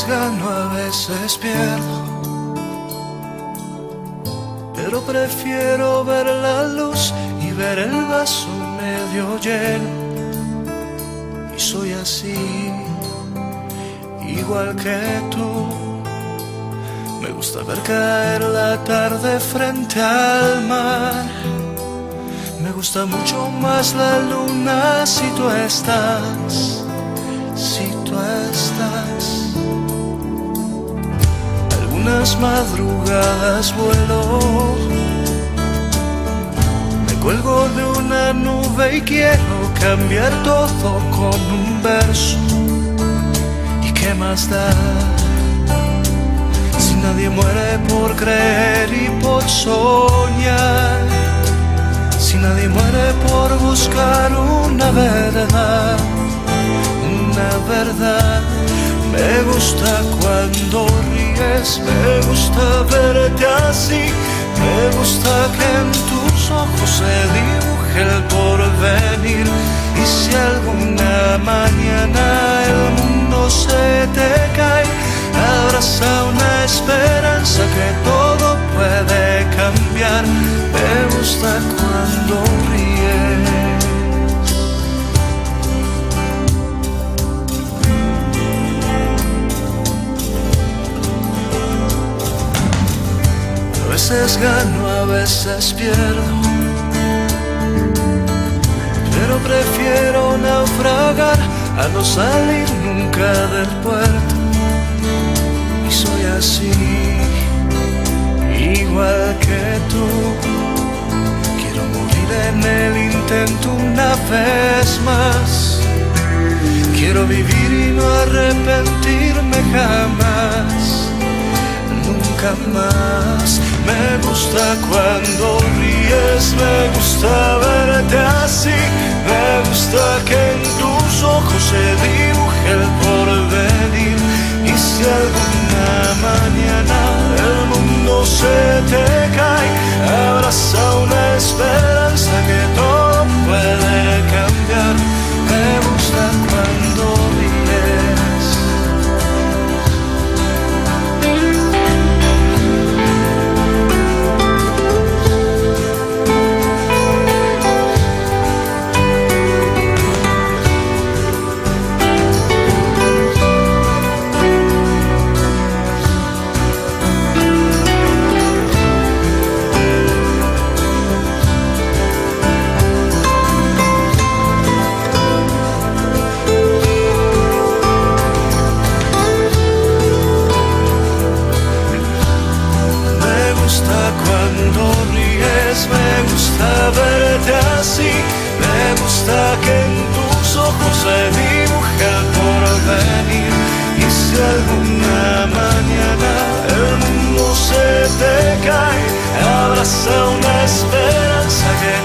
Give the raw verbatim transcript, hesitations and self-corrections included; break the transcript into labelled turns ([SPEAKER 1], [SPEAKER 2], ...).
[SPEAKER 1] gano, a veces pierdo, pero prefiero ver la luz y ver el vaso medio lleno. Y soy así, igual que tú. Me gusta ver caer la tarde frente al mar. Me gusta mucho más la luna si tú estás, si tú estás. Algunas madrugadas vuelo, me cuelgo de una nube y quiero cambiar todo con un verso. ¿Y qué más da? Si nadie muere por creer y por soñar, si nadie muere por buscar una verdad, una verdad. Me gusta cuando ríes, me gusta verte así, me gusta que en tus ojos se dibuje el porvenir. Y si alguna mañana el mundo se te cae, abraza una esperanza que todo puede cambiar. Me gusta cuando ríes. A veces gano, a veces pierdo, pero prefiero naufragar a no salir nunca del puerto. Y soy así, igual que tú. Quiero morir en el intento una vez más. Quiero vivir y no arrepentirme jamás, nunca más. Me gusta cuando ríes, me gusta verte así, me gusta que en tus ojos se dibuje el porvenir. Y si alguna mañana el mundo se te cae, abraza una esperanza que todo puede cambiar. Me gusta cuando ríes. Verte así, me gusta que en tus ojos se dibuje el porvenir. Y si alguna mañana el mundo se te cae, abraza una esperanza que